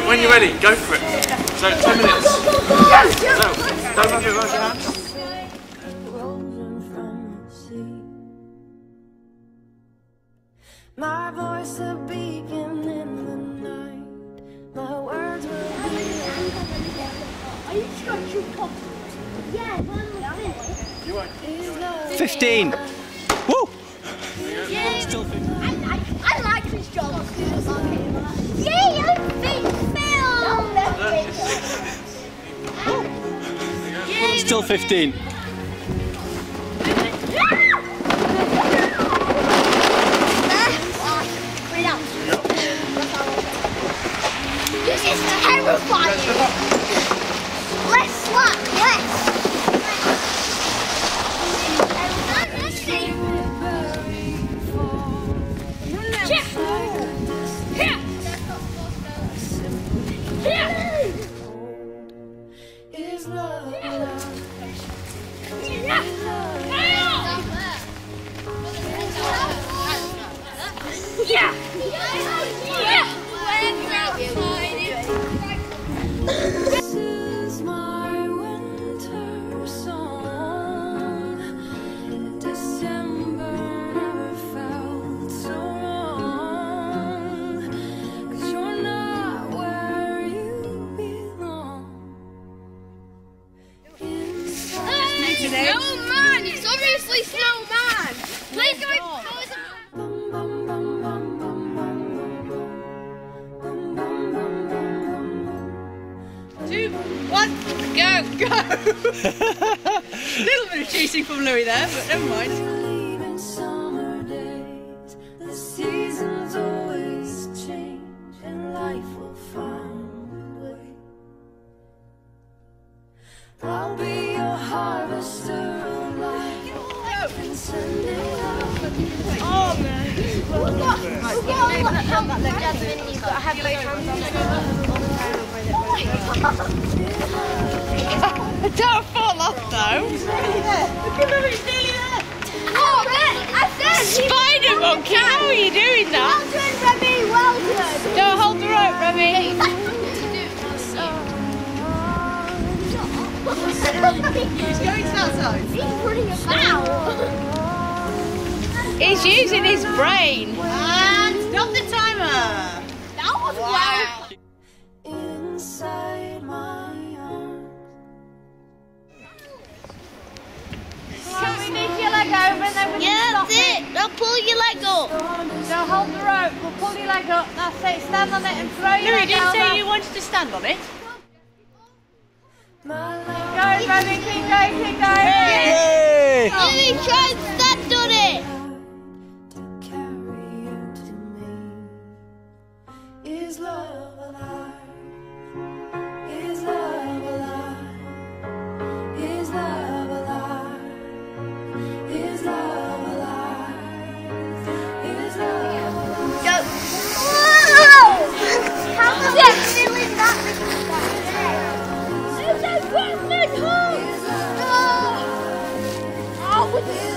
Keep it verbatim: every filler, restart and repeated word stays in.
when you're ready, go for it. So ten minutes. Yes, yes. So, don't rub your hands. My voice a beacon in the night. My words will be. Are you sure you come? Yeah, one Is Fifteen. Woo! Yeah. Still fifteen. I like, I like this job. Yeah, I'm big Phil. Still fifteen. This is terrifying. Less slack, less. Is love alive? Yeah. This is my winter song. December never felt so wrong. 'Cause you're not where you belong. Snowman! It's obviously Snowman! Please go in. Two, one, go, go! Little bit of cheating from Louis there, but never mind. Leaving summer days, the seasons always change, and life will find a way. I'll be your harvester of life and send it out. Oh man! We've got, we've got all that help that Jasmine, you've got to have both hands on the Don't fall off though! Look at him, he's nearly there! Oh, I said! Spider monkey, how are you doing that? Well done, Remy, well done! Don't hold the rope, Remy! He's going to that side. He's running about! He's using his brain! And stop the timer! That was wow! Inside my arms. Can we sneak your leg over and then we can stop it? Now pull your leg up! Don't hold the rope, we'll pull your leg up, that's it, stand on it and throw your Louis, leg didn't over. say you wanted to stand on it. My life. Go, Remy, keep going, keep going! Yay! Louis, try and stand on it! To carry you to me. Is love alive? Is love alive? Is love alive? Is love alive? Is love alive? Go! Whoa! How does it feel in that? It's a good home! Oh,